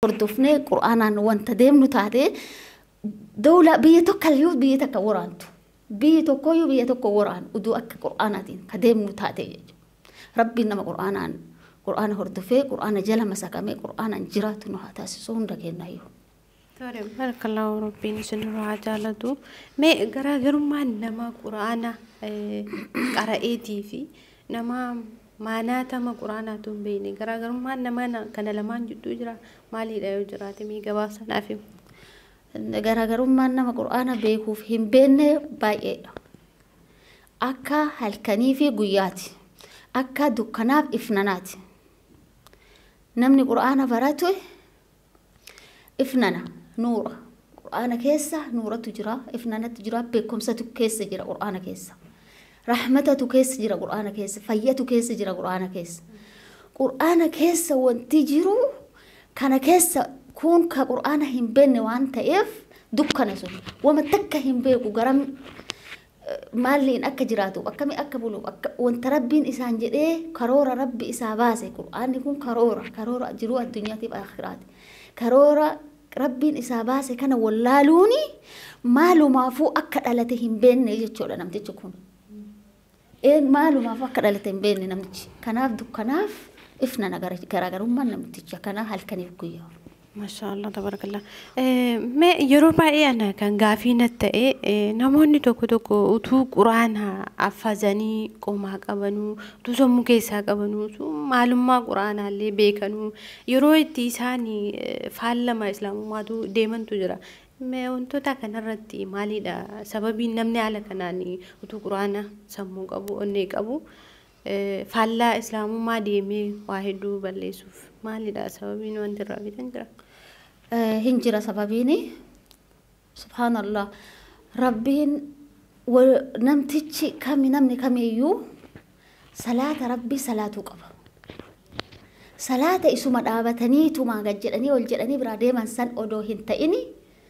hordofnee qur'aanaan wanta deemnu taate dawla biyya tokko iyyuu biyya takka waraantu biyya tokko iyyuu biyya tokko waraan uduu akka qur'aanaatiin ka deemnu taate jechuudha rabbiin nama qur'aana hordofee qur'aana jala masakamee qur'aanaan jiraatu nu haa taasisu hunda kennayyuu. Tore barakallahu rabbiin isin haa jaalatu. Mee garaagarummaan nama qur'aana qara'eetii fi nama maanaatama qur'aanaatu hin beekne garaagarummaan nama kana lamaan jidduu jira maalidha yoo jiraate mee gabaasanaaf himu. Garaagarummaan nama qur'aana beekuuf hin beekne baay'eedha. Akka halkanii fi guyyaati. Akka dukkanaaf ifnanaati. Namni qur'aana baratu ifnana nuura. Qur'aana keessa nuuratu jira, ifnanatu jira, beekumsatu keessa jira qur'aana keessa. Rahmatatu keessa jira qur'aana keessa, fayyatu keessa jira qur'aana keessa. Qur'aana keessa wanti jiru kana keessa kun ka qur'aana hin beekne waan ta'eef dukkana sun wama takka hin beeku garam maaliin akka jiraatu akkami akka bulu wanta rabbiin isaan jedhee karoora rabbi isaa baase qur'aanni kun karoora jiru addunyaatiif akhiraati karoora rabbiin isaa baase kana wallaaluuni maalumaafuu akka dhalate hin beekne jechuudha namtichi kun maalumaafuu akka dhalate hin beekne namtichi kanaaf dukkanaaf ifnana garaagarummaan namticha kanaaf halkaniif guyyaa. Mashallah tabarakallah. Me yeroo baay'ee ana kan gaafii natta'e namoonni tokko utuu quraana affazanii qomaa qabanuu utuu sammuu keessaa qabanuu maalummaa quraanaallee beekanuu yeroo itti isaan faallama islaamummaatu deemantu jira. Me wantoota kanarratti maalidha sababiin namni haala kanaan utuu quraana sammuu qabu onnee qabu faallaa islaamummaa deemee waa hedduu balleessuuf maalidha sababiin wanti irraa bitan jira. Hinjira sababiini subhanallah rabbiin namtichi namni kamiyyuu salaata rabbi salaatuu qaba salaata isuma dhaabatanii tumaa gad jedhanii ol jedhanii biraa deeman san odoo hin ta'ini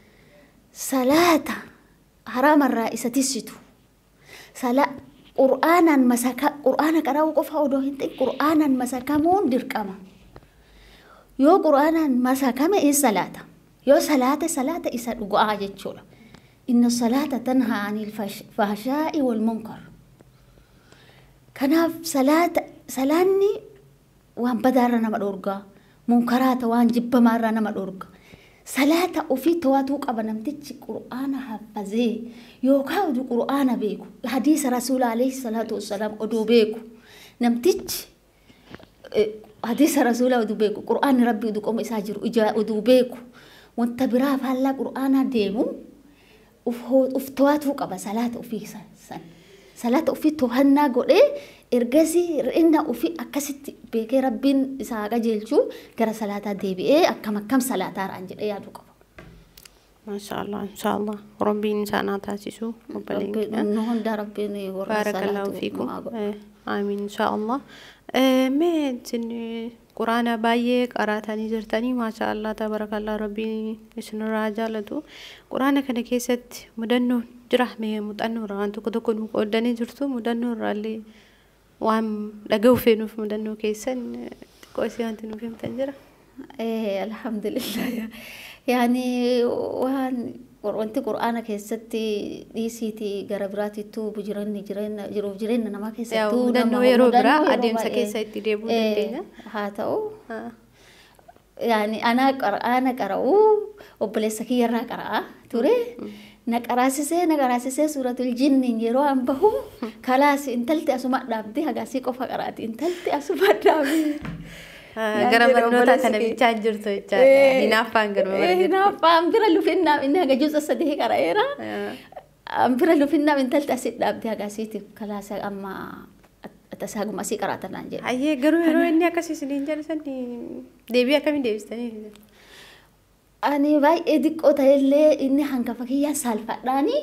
salaata haraamarraa isa tissitu qur'aana qara'uu qofa odoo hin ta'in qur'aanaan masakamuun dirqama. Yo qur'aanaan masakame in salata yo salata isa dhugaa jechuudha inna salata tanha anil fahshaa'i wal munkar kanaaf salaanni waan badaarra nama dhorgaa munkaraata waan jibbamaarra nama dhorga salata ofii to'atuu qaba namtichi qur'aana hafazee yookaan oduu qur'aana beeku hadiisa rasuula alayhi salaatu wassalaam oduu beeku namtichi hadis Rasulullah udu beku Quran Rabbi udu qomo isa jiru ija udu beku wanta bira faalla Qur'ana deemu uf tawatu qaba salata ufi san salata ufi tohanna gode ergasi inna ufi akasitti beke Rabbin isa gajelchu gara salata debi'e akkam salata ran jede yaadu qaba inshallah Rabbi insana taasisu نهون دا ربنا بارك الله فيكم آمين إن شاء الله ما تني قرآن بايك أراتني زرتني ما شاء الله تبارك الله ربي إسن راجالتو قرآن كنا كيست مدنو جرح مه مدنو رانتو كده كنو قدني زرتو مدنو رالي وام لقوا فينو في مدنو كيسن كويسي أنتنو فيهم تنجرة الحمد لله يعني وان وانت قرآن كيستي ديسيتي غربراتي تو بجرن جرين نما كيستو دنو يرو برا ادين سكيستي ديبو دينا هاتو يعني انا قرآن قرأو وبلسكي يرا قرأ توري نقراسيسه سورة الجن يرو أنبهو خلاص انتلتي أسمع دابدي هغاسي قفا قرأتي انتلتي أسمع دابدي غرام النوتا كان بيتشاجر تو هنافان غرام هنافان بيرا لوفينا إنها جزء صديه كرايرا بيرا لوفينا من تلت أسيد دابدي هغاسيتي خلاص أما أتساقو مسي قرأتنا نجي أيه غرو إني أكاسي سنين سني ديبي أكامي ديبستاني أنا باي إديك أوتايلة إني هنكفاكيا سالفة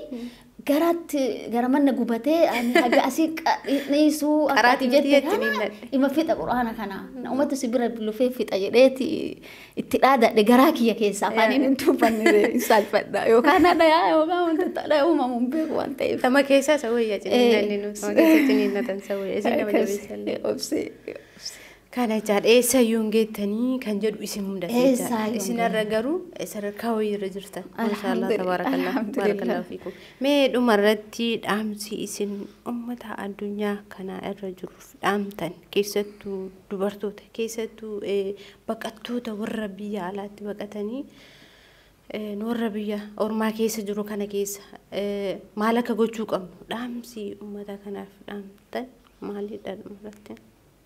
غرامنا قبته أنا هجاسيك نيسو أراتي جديد إما فيت القرآن كنا نوما تسبير بلوفي فيت أجريتي اتلادة لجراكي يا كيس أفاني ننتو فني سالفة يو كان هذا يو كان أنت تلا يو ما مبيك وأنت تما كيسا سوي يا جنين نينو تما كيسا جنين نتنسوي إذا ما بدي بيسال أبسي Kana jaal eessayyuun geettanii kan jedhu isin mudate jaa isin irra garuu sadarkaa wayirra jirtan maashaallah tabarakallah fiikum mee dhumarratti dhaamsi isin ummata addunyaa kana irra jiruuf dhaamtan keessattuu dubartoota keessattuu baqattoota warra biyya alaatti baqatanii warra biyya ormaa keessa jiru kana keessa maal akka gochuu qabnu dhaamsi ummata kanaaf dhaamtan maalidha dhumarratti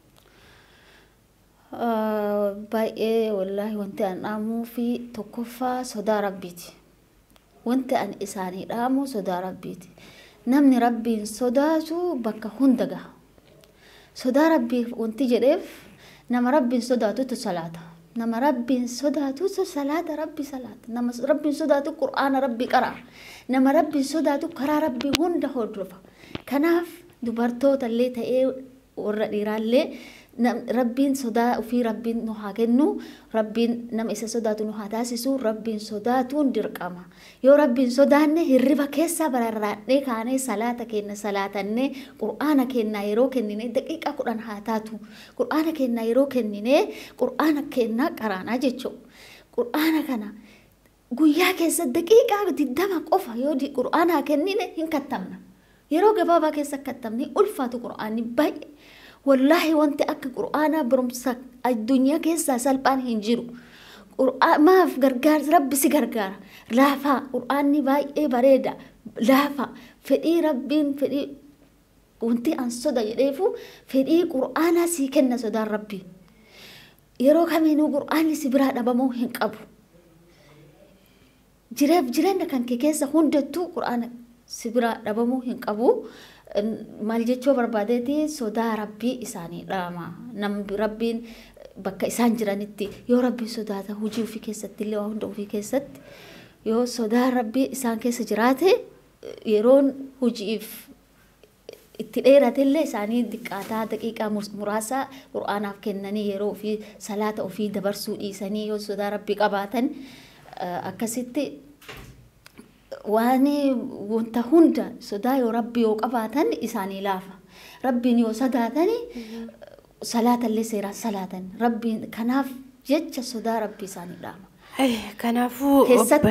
baay'ee wallahi wanti an dhaamuu fi tokkoffaa sodaa rabbiiti. Wanti an isaanii dhaamu sodaa rabbiiti. Namni rabbiin sodaatu bakka hunda gaha. Sodaa rabbiif wanti jedheef nama rabbiin sodaatutu salaata. Nama rabbiin sodaatutu salaata rabbi salaata. Nama rabbiin sodaatu qur'aana rabbi qara'a. Nama rabbiin sodaatu karaa rabbii hunda hordofa. Kanaaf dubartoota illee ta'ee warra dhiiraallee rabbiin sodaa ofii rabbiin nu haa kennu rabbiin nama isa sodaatu nu haa taasisu rabbiin sodaatuun dirqama yoo rabbiin sodaanne hirriba keessa bararraadhee kaanee salaata kenna salaatannee qur'aana kennaa yeroo kennine daqiiqaa 10 haa taatu qur'aana kennaa yeroo kennine qur'aana kennaa qaraanaa jechuudha qur'aana kana guyyaa keessa daqiiqaa 20 qofa yoo qur'aana kennine hin kattamna yeroo gabaabaa keessa kattamni ulfaatu qur'aanni baay'ee والله وانت أك قرآن برمسك الدنيا كيسا سلبان هنجرو قرآن ما في غرغار ربي سي غرغار لافا قرآني باي اي بريدا لافا فدي ربين فدي وانت أن صدا يريفو فدي قرآن سي كنا صدا ربي يرو كمينو قرآن سبرا نبمو هنك أبو جرين كان كيسا هندتو قرآن سبرا نبمو هنك أبو maal jechuu barbaadeeti sodaa rabbii isaanii dhaama namni rabbiin bakka isaan jiranitti yoo rabbiin sodaata hojii ofii keessatti illee waa hunda ofii keessatti yoo sodaa rabbii isaan keessa jiraate yeroon hojiif itti dheerate illee isaanii diqqaataa daqiiqaa muraasa qur'aanaaf kennanii yeroo ofii salaata ofii dabarsuu dhiisanii yoo sodaa rabbii qabaatan akkasitti واني وانت هندا صدا يا ربي وقباتن إساني لافا ربي نيو صداتني صلاة اللي سيرا صلاة ربي كناف جتش صدا ربي إساني لاما كنافو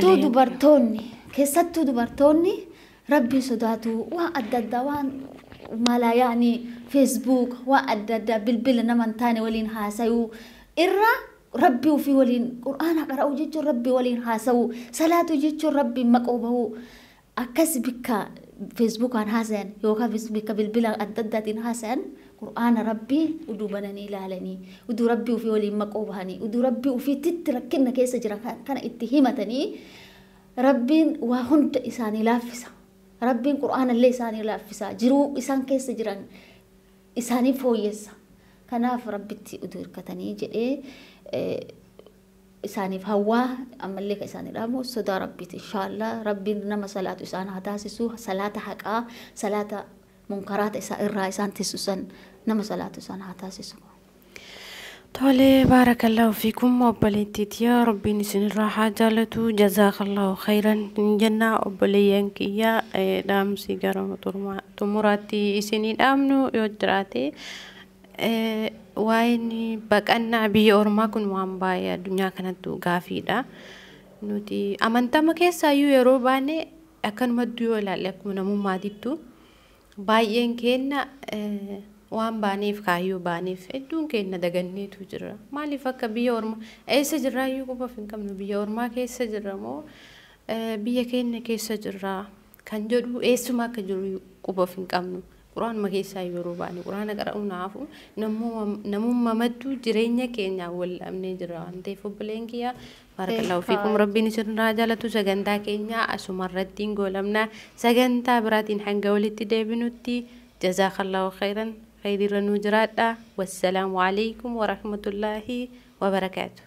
كيستو دبرتوني ربي صداتو وأدد وان مالا يعني فيسبوك وأدد بالبل نمان تاني ولين هاسيو إرّا ربي وفي ولين قرآن قرأوا جيتشو ربي ولين هاسو صلاة جيتشو ربي مقوبه أكسبك فيسبوك عن هاسن يوكا فيسبوك بالبلا أدداتين هاسن قرآن ربي ودوبنني لالني ودو ربي وفي ولين مقوبهني ودو ربي وفي تتركنا كيس جرا كان اتهمتني ربي وهند إساني لافسا ربي قرآن اللي إساني لافسا جرو إسان كيس جران إساني فويسا كناف ربي تأدور كتني جئ إساني فهوا أما اللي كإساني رامو صدا ربي إن شاء الله ربي نما صلاة إسان هتاسسو صلاة حقا صلاة منكرات إسان الرئيسان تسوسن نما صلاة إسان هتاسسو تولي بارك الله فيكم وبليتيت يا ربي نسن الراحة جالتو جزاك الله خيرا جنة وبليانك يا دام سيجارة تمراتي إسني دامنو يجراتي وين بقنا بيه أورما كن وامبايا الدنيا كانت غافيدا نوتي أمانتا ما كيسا يروباني أكن مديو لا لكم نمو ماديتو باين كنا وامباني في كايو باني في الدون كنا دغني تجرا مالي فك بيه أورما أي سجرا يوكو فين كم بيه أورما كيسا جرا مو بيه كنا كيسا جرا كان جرو أيسو ما كجرو كوبا فين كم قرآن ما كيسا يروباني قرآن قرأونا عفو نمو ممدو جرينيا كينيا والأمن جران تيفو بلينكيا بارك الله فيكم ربي نسر راجالة سجنتا كينيا أسمرتين قولمنا سجنتا براتين حنقا ولتي ديبنوتي جزاك الله خيرا خير النجرات والسلام عليكم ورحمة الله وبركاته